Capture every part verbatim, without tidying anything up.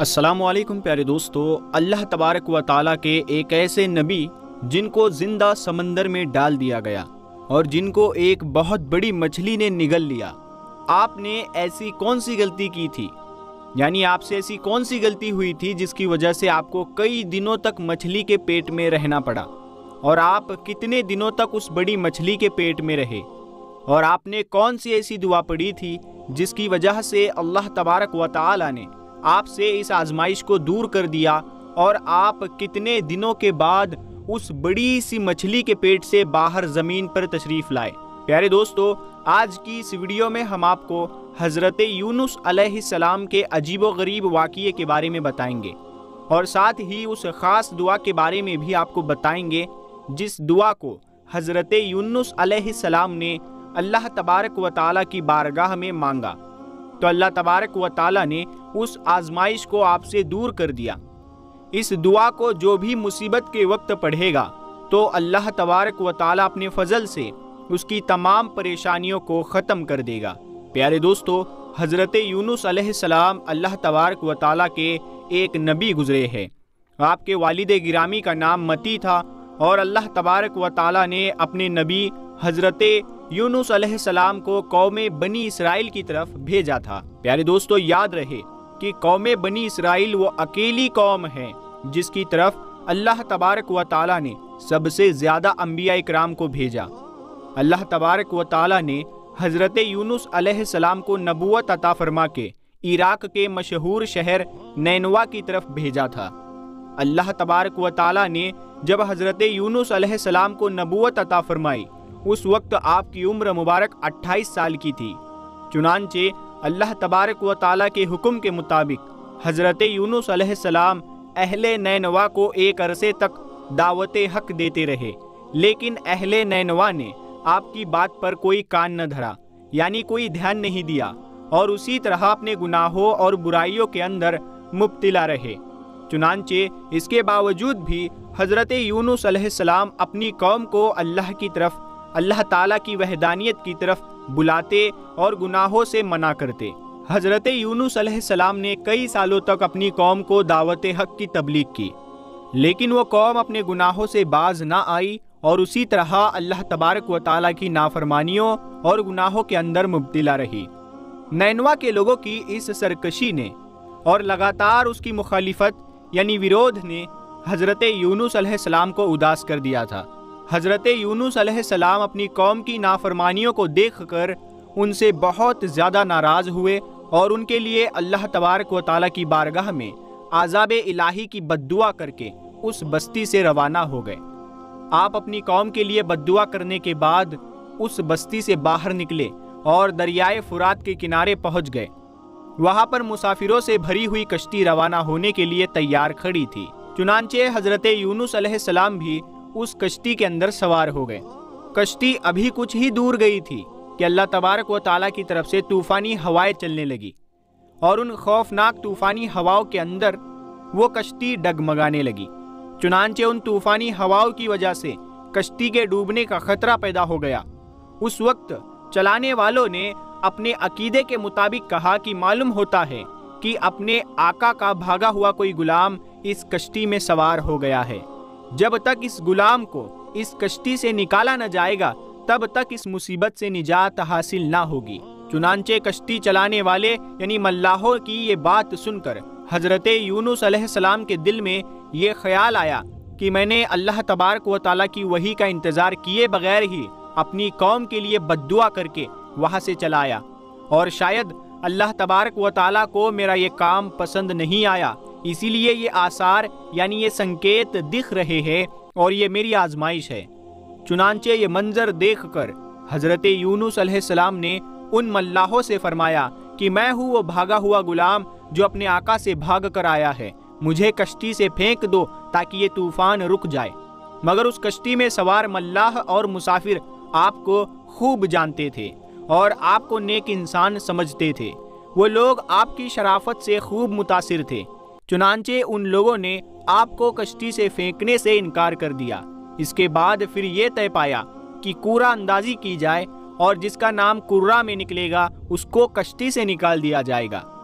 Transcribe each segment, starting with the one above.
السلام علیکم پیارے دوستو، اللہ تبارک و تعالیٰ کے ایک ایسے نبی جن کو زندہ سمندر میں ڈال دیا گیا اور جن کو ایک بہت بڑی مچھلی نے نگل لیا۔ آپ نے ایسی کون سی غلطی کی تھی؟ یعنی آپ سے ایسی کون سی غلطی ہوئی تھی جس کی وجہ سے آپ کو کئی دنوں تک مچھلی کے پیٹ میں رہنا پڑا؟ اور آپ کتنے دنوں تک اس بڑی مچھلی کے پیٹ میں رہے؟ اور آپ نے کون سی ایسی دعا پڑھی تھی جس کی وجہ سے اللہ تبارک و تعالیٰ نے آپ سے اس آزمائش کو دور کر دیا اور آپ کتنے دنوں کے بعد اس بڑی سی مچھلی کے پیٹ سے باہر زمین پر تشریف لائے؟ پیارے دوستو، آج کی اس ویڈیو میں ہم آپ کو حضرت یونس علیہ السلام کے عجیب و غریب واقعے کے بارے میں بتائیں گے، اور ساتھ ہی اس خاص دعا کے بارے میں بھی آپ کو بتائیں گے جس دعا کو حضرت یونس علیہ السلام نے اللہ تبارک و تعالیٰ کی بارگاہ میں مانگا تو اللہ تبارک و تعالیٰ نے اس آزمائش کو آپ سے دور کر دیا۔ اس دعا کو جو بھی مصیبت کے وقت پڑھے گا تو اللہ تبارک و تعالیٰ اپنے فضل سے اس کی تمام پریشانیوں کو ختم کر دے گا۔ پیارے دوستو، حضرت یونس علیہ السلام اللہ تبارک و تعالیٰ کے ایک نبی گزرے ہیں۔ آپ کے والد گرامی کا نام متی تھا اور اللہ تبارک و تعالیٰ نے اپنے نبی حضرت یونس علیہ السلام کو قوم بنی اسرائیل کی طرف بھیجا تھا۔ پیارے دوستو، یاد رہے کہ قوم بنی اسرائیل وہ اکیلی قوم ہے جس کی طرف اللہ تبارک و تعالیٰ نے سب سے زیادہ انبیاء اکرام کو بھیجا۔ اللہ تبارک و تعالیٰ نے حضرت یونس علیہ السلام کو نبوت عطا فرما کے عراق کے مشہور شہر نینوا کی طرف بھیجا تھا۔ اللہ تبارک و تعالیٰ نے جب حضرت یونس علیہ السلام کو نبوت عطا فرمائی، اس وقت آپ کی عمر مبارک اٹھائیس سال کی تھی۔ چنانچہ اللہ تبارک و تعالیٰ کے حکم کے مطابق حضرت یونس علیہ السلام اہل نینوا کو ایک عرصے تک دعوت حق دیتے رہے، لیکن اہل نینوا نے آپ کی بات پر کوئی کان نہ دھرا، یعنی کوئی دھیان نہیں دیا، اور اسی طرح اپنے گناہوں اور برائیوں کے اندر مبتلا رہے۔ چنانچہ اس کے باوجود بھی حضرت یونس علیہ السلام اپنی قوم کو اللہ کی طرف، اللہ تعالیٰ کی وحدانیت کی طرف بلاتے اور گناہوں سے منع کرتے۔ حضرت یونس علیہ السلام نے کئی سالوں تک اپنی قوم کو دعوت حق کی تبلیغ کی، لیکن وہ قوم اپنے گناہوں سے باز نہ آئی اور اسی طرح اللہ تبارک و تعالیٰ کی نافرمانیوں اور گناہوں کے اندر مبتلا رہی۔ نینوا کے لوگوں کی اس سرکشی نے اور لگاتار اس کی مخالفت یعنی ورودھ نے حضرت یونس علیہ السلام کو اداس کر دیا تھا۔ حضرت یونس علیہ السلام اپنی قوم کی نافرمانیوں کو دیکھ کر ان سے بہت زیادہ ناراض ہوئے اور ان کے لیے اللہ تبارک و تعالیٰ کی بارگاہ میں عذاب الہی کی بد دعا کر کے اس بستی سے روانہ ہو گئے۔ آپ اپنی قوم کے لیے بد دعا کرنے کے بعد اس بستی سے باہر نکلے اور دریائے فرات کے کنارے پہنچ گئے۔ وہاں پر مسافروں سے بھری ہوئی کشتی روانہ ہونے کے لیے تیار کھڑی تھی۔ چنانچہ حضرت یونس علیہ السلام بھی اس کشتی کے اندر سوار ہو گئے۔ کشتی ابھی کچھ ہی دور گئی تھی کہ اللہ تبارک و تعالیٰ کی طرف سے طوفانی ہوائیں چلنے لگی، اور ان خوفناک طوفانی ہواؤں کے اندر وہ کشتی ڈگمگانے لگی۔ چنانچہ ان طوفانی ہواؤں کی وجہ سے کشتی کے ڈوبنے کا خطرہ پیدا ہو گیا۔ اس وقت چلانے والوں نے اپنے عقیدے کے مطابق کہا کہ معلوم ہوتا ہے کہ اپنے آقا کا بھاگا ہوا کوئی غلام اس کشتی میں سوار ہو گیا ہے۔ جب تک اس غلام کو اس کشتی سے نکالا نہ جائے گا تب تک اس مصیبت سے نجات حاصل نہ ہوگی۔ چنانچہ کشتی چلانے والے یعنی ملاحوں کی یہ بات سن کر حضرت یونس علیہ السلام کے دل میں یہ خیال آیا کہ میں نے اللہ تبارک و تعالیٰ کی وحی کا انتظار کیے بغیر ہی اپنی قوم کے لیے بد دعا کر کے وہاں سے چلا آیا، اور شاید اللہ تبارک و تعالیٰ کو میرا یہ کام پسند نہیں آیا، اسی لیے یہ آثار یعنی یہ سنکیت دکھ رہے ہیں اور یہ میری آزمائش ہے۔ چنانچہ یہ منظر دیکھ کر حضرت یونس علیہ السلام نے ان ملاحوں سے فرمایا کہ میں ہوں وہ بھاگا ہوا غلام جو اپنے آقا سے بھاگ کر آیا ہے، مجھے کشتی سے پھینک دو تاکہ یہ طوفان رک جائے۔ مگر اس کشتی میں سوار ملاح اور مسافر آپ کو خوب جانتے تھے اور آپ کو نیک انسان سمجھتے تھے۔ وہ لوگ آپ کی شرافت سے خوب متاثر تھے۔ چنانچہ ان لوگوں نے آپ کو کشتی سے پھینکنے سے انکار کر دیا۔ اس کے بعد پھر یہ طے پایا کہ قرعہ اندازی کی جائے اور جس کا نام قرعہ میں نکلے گا اس کو کشتی سے نکال دیا جائے گا۔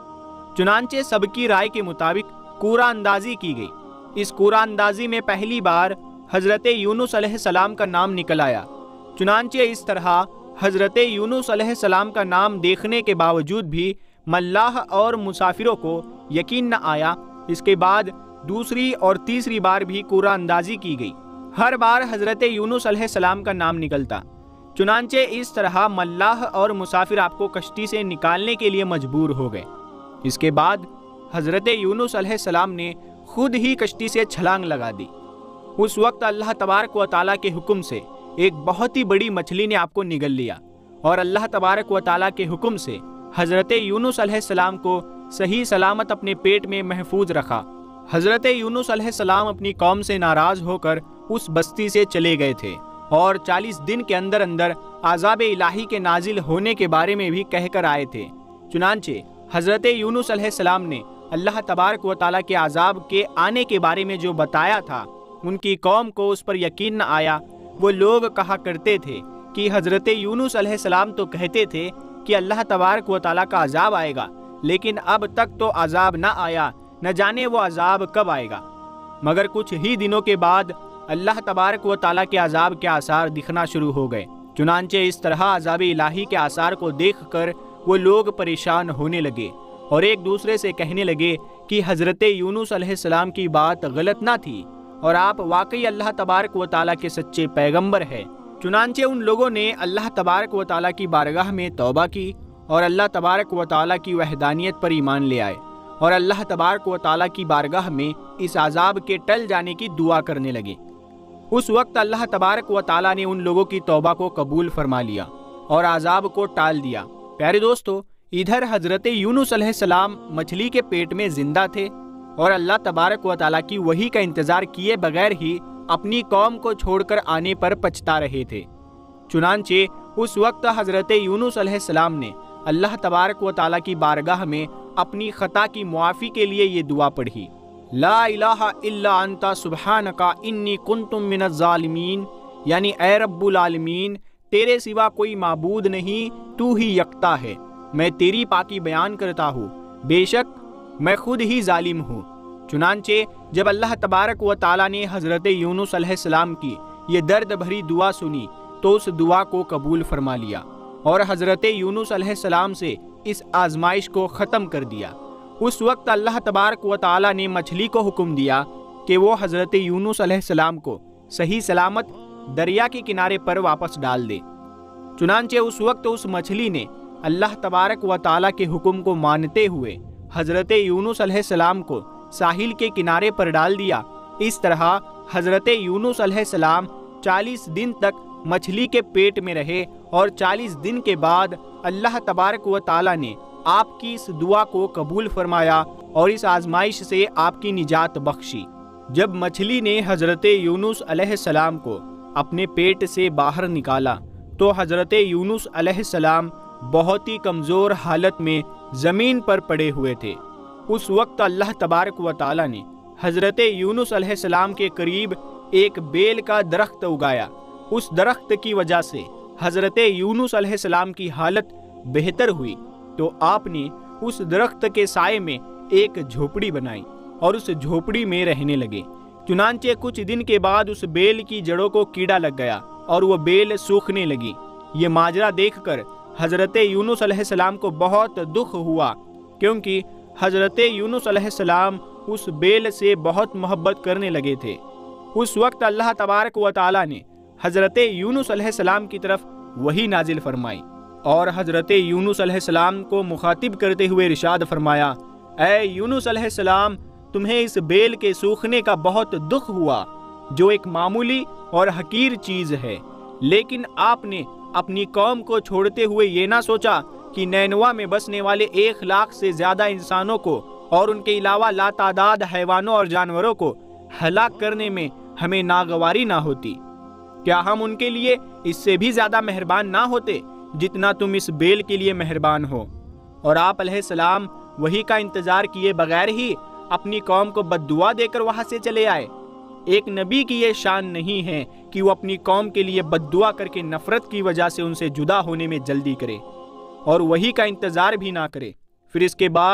चुनांचे सबकी राय के मुताबिक कूरा अंदाजी की गई। इस कूरा अंदाजी में पहली बार हज़रत यूनुस अलैहिस्सलाम का नाम निकल आया। चुनांचे इस तरह हज़रत यूनुस अलैहिस्सलाम का नाम देखने के बावजूद भी मल्लाह और मुसाफिरों को यकीन न आया। इसके बाद दूसरी और तीसरी बार भी कूरा अंदाजी की गई। हर बार हज़रत यूनुस अलैहिस्सलाम का नाम निकलता। चुनांचे इस तरह मल्लाह और मुसाफिर आपको कश्ती से निकालने के लिए मजबूर हो गए। इसके बाद हज़रत यूनुस अलैहिस्सलाम ने खुद ही कश्ती से छलांग लगा दी। उस वक्त अल्लाह तबारक व तआला के हुक्म से एक बहुत ही बड़ी मछली ने आपको निगल लिया और अल्लाह तबारक व तआला के हुक्म से हज़रत यूनुस अलैहिस्सलाम को सही सलामत अपने पेट में महफूज रखा। हज़रत यूनुस अलैहिस्सलाम अपनी कौम से नाराज़ होकर उस बस्ती से चले गए थे और चालीस दिन के अंदर अंदर आज़ाब इलाही के नाजिल होने के बारे में भी कहकर आए थे। चुनांचे हज़रत यूनुस अलैहिस्सलाम ने अल्लाह तबारक व तआला के आज़ाब के आने के बारे में जो बताया था, उनकी कौम को उस पर यकीन न आया। वो लोग कहा करते थे कि हज़रत यूनुस अलैहिस्सलाम तो कहते थे कि अल्लाह तबारक व तआला का अज़ाब आएगा, लेकिन अब तक तो अज़ाब न आया, न जाने वो अज़ाब कब आएगा। मगर कुछ ही दिनों के बाद अल्लाह तबारक व तआला के अज़ाब के आसार दिखना शुरू हो गए। चुनांचे इस तरह अज़ाब इलाही के आसार को देखकर वो लोग परेशान होने लगे और एक दूसरे से कहने लगे कि हज़रत यूनुस अलैहिस्सलाम की बात गलत ना थी और आप वाकई अल्लाह तबारक व तआला के सच्चे पैगंबर हैं। चुनांचे उन लोगों ने अल्लाह तबारक व तआला की बारगाह में तौबा की और अल्लाह तबारक व तआला की वहदानियत पर ईमान ले आए और अल्लाह तबारक व तआला की बारगाह में इस आज़ाब के टल जाने की दुआ करने लगे। उस वक्त अल्लाह तबारक व तआला ने उन लोगों की तौबा को कबूल फरमा लिया और आज़ाब को टाल दिया। प्यारे दोस्तों, इधर हज़रत यूनुस अलैहिस्सलाम मछली के पेट में जिंदा थे और अल्लाह तबारक व तआला की वही का इंतज़ार किए बगैर ही अपनी कौम को छोड़कर आने पर पछता रहे थे। चुनांचे उस वक्त हज़रत यूनुस अलैहिस्सलाम ने अल्लाह तबारक व तआला की बारगाह में अपनी ख़ता की मुआफ़ी के लिए ये दुआ पढ़ी, ला इलाहा इल्ला अंता सुब्हानका इन्नी कुन्तुम मिनज़ ज़ालिमीन, यानी ऐ रब्बुल आलमीन, तेरे सिवा कोई माबूद नहीं, तू ही यकता है, मैं तेरी पाकी बयान करता हूँ, बेशक मैं खुद ही जालिम हूँ। चुनांचे जब अल्लाह तबारक व तआला ने हज़रत यूनुस अलैहिस्सलाम की ये दर्द भरी दुआ सुनी तो उस दुआ को कबूल फरमा लिया और हज़रत यूनुस अलैहिस्सलाम से इस आजमाइश को ख़त्म कर दिया। उस वक्त अल्लाह तबारक व तआला ने मछली को हुक्म दिया कि वो हज़रत यूनुस अलैहिस्सलाम को सही सलामत दरिया के किनारे पर वापस डाल दे। चुनांचे उस वक्त उस मछली ने अल्लाह तबारक व तआला के हुक्म को मानते हुए हज़रत यूनुस अलैहिस्सलाम को साहिल के किनारे पर डाल दिया। इस तरह हज़रत यूनुस अलैहिस्सलाम चालीस दिन तक मछली के पेट में रहे और चालीस दिन के बाद अल्लाह तबारक व तआला ने आपकी इस दुआ को कबूल फरमाया और इस आजमाइश से आपकी निजात बख्शी। जब मछली ने हज़रत यूनुस अलैहिस्सलाम को अपने पेट से बाहर निकाला तो हज़रत यूनुस अलैहिस्सलाम बहुत ही कमज़ोर हालत में ज़मीन पर पड़े हुए थे। उस वक्त अल्लाह तबारक व तआला ने हज़रत यूनुस अलैहिस्सलाम के करीब एक बेल का दरख्त उगाया। उस दरख्त की वजह से हज़रत यूनुस अलैहिस्सलाम की हालत बेहतर हुई तो आपने उस दरख्त के साए में एक झोपड़ी बनाई और उस झोपड़ी में रहने लगे। चुनांचे कुछ दिन के बाद उस बेल की जड़ों को कीड़ा लग गया और वो बेल सूखने लगी। ये माजरा देखकर हज़रत यूनुस अलैहिस्सलाम को बहुत दुख हुआ क्योंकि हज़रत यूनुस अलैहिस्सलाम उस बेल से बहुत मोहब्बत करने लगे थे। उस वक्त अल्लाह तबारक व तआला ने हज़रत यूनुस अलैहिस्सलाम की तरफ वही नाजिल फरमाई और हज़रत यूनुस अलैहिस्सलाम को मुखातिब करते हुए इरशाद फरमाया, ऐ यूनुस अलैहिस्सलाम, तुम्हें इस बेल के सूखने का बहुत दुख हुआ जो एक मामूली और हकीर चीज़ है, लेकिन आपने अपनी कौम को छोड़ते हुए ये ना सोचा कि नैनवा में बसने वाले एक लाख से ज़्यादा इंसानों को और उनके अलावा लातादाद हैवानों और जानवरों को हलाक करने में हमें नागवारी ना होती। क्या हम उनके लिए इससे भी ज़्यादा मेहरबान ना होते जितना तुम इस बेल के लिए मेहरबान हो? और आप अलैहिस्सलाम वही का इंतज़ार किए बगैर ही अपनी कौम को बद्दुआ देकर वहाँ से चले आए। एक नबी की ये शान नहीं है कि वो अपनी कौम के लिए बद्दुआ करके नफ़रत की वजह से उनसे जुदा होने में जल्दी करे और वही का इंतज़ार भी ना करे। फिर इसके बाद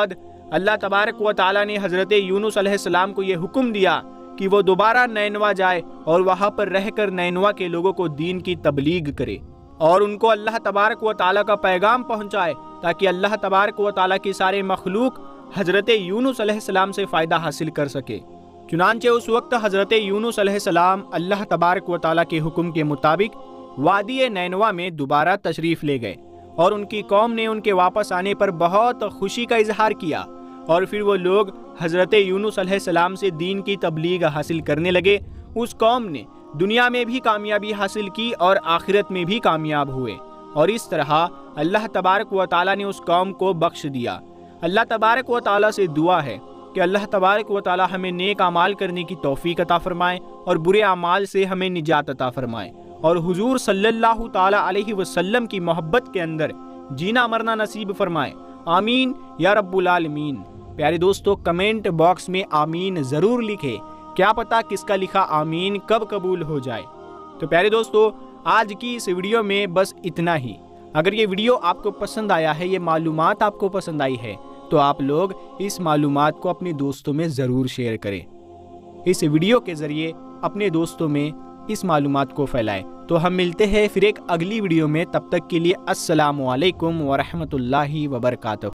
اللہ تبارک و تعالیٰ نے حضرت یونس علیہ السلام کو یہ حکم دیا کہ وہ دوبارہ نینوا جائے اور وہاں پر رہ کر نینوا کے لوگوں کو دین کی تبلیغ کرے اور ان کو اللہ تبارک و تعالیٰ کا پیغام پہنچائے، تاکہ اللہ تبارک و تعالیٰ کی سارے مخلوق حضرت یونس علیہ السلام سے فائدہ حاصل کر سکے۔ چنانچہ اس وقت حضرت یونس علیہ السلام اللہ تبارک و تعالیٰ کے حکم کے مطابق وادی نینوا میں دوبارہ تشریف لے گئے، اور ان کی قوم نے ان کے واپس آنے پر بہت خوشی کا اظہار کیا، اور پھر وہ لوگ حضرت یونس علیہ السلام سے دین کی تبلیغ حاصل کرنے لگے۔ اس قوم نے دنیا میں بھی کامیابی حاصل کی اور آخرت میں بھی کامیاب ہوئے، اور اس طرح اللہ تبارک و تعالیٰ نے اس قوم کو بخش دیا۔ اللہ تبارک و تعالیٰ سے دعا ہے کہ اللہ تبارک و تعالیٰ ہمیں نیک اعمال کرنے کی توفیق عطا فرمائے اور برے اعمال سے ہمیں نجات عطا فرمائے، اور حضور صلی اللہ تعالیٰ علیہ وسلم کی محبت کے اندر جینا مرنا نصیب فرمائے۔ آمین یا رب العالمین۔ پیارے دوستو، کمنٹ باکس میں آمین ضرور لکھے، کیا پتا کس کا لکھا آمین کب قبول ہو جائے۔ تو پیارے دوستو، آج کی اس ویڈیو میں بس اتنا ہی۔ اگر یہ ویڈیو آپ کو پسند آیا ہے، یہ معلومات آپ کو پسند آئی ہے، تو آپ لوگ اس معلومات کو اپنے دوستوں میں ضرور شیئر کریں۔ اس ویڈیو کے ذریعے اپنے دوستوں میں اس معلومات کو پھیلائیں۔ تو ہم ملتے ہیں پھر ایک اگلی ویڈیو میں، تب تک کے لیے السلام علیکم ورحمۃ اللہ وبرکاتہ۔